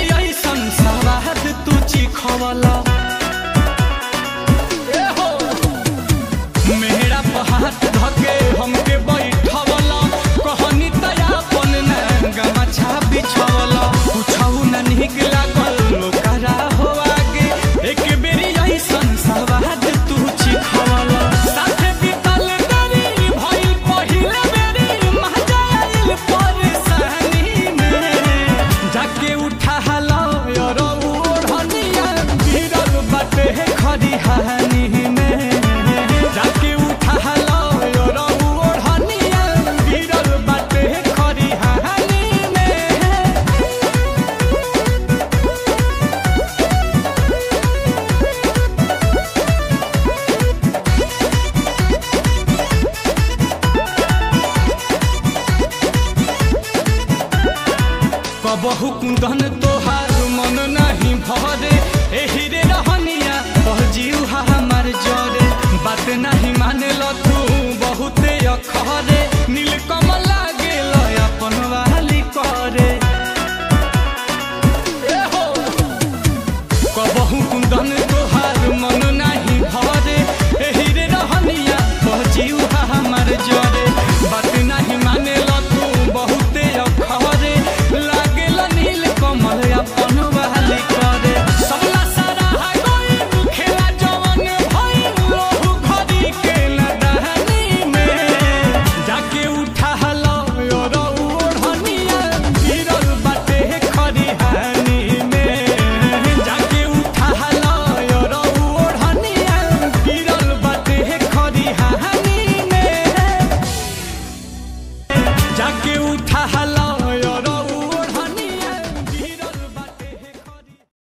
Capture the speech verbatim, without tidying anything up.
ऐसन सवाद तू चिखवला मेरा हाथ धके हमके बैठवला कहनी तयापन न गमछा बिछवला पूछऊ न निक लागल लोकरा हो आगे एक बेरी ऐसन सवाद तू चिखवला साथे बीतल दरी भइल पहिल बेरी मजा आइल परेशानी में जाके उठा हला और ओढ़निया गिरल बाटे खरिहानी में जाके उठा हला और ओढ़निया गिरल बाटे खरिहानी में कबहू कुंदन तोहार मन नहीं भरे एही रे रहनिया तोह जीव हमार जरे बात नहीं माने ल तू बहुते अखरे नीलकमल लागे ल अपन वाली करे कबहू कुंदन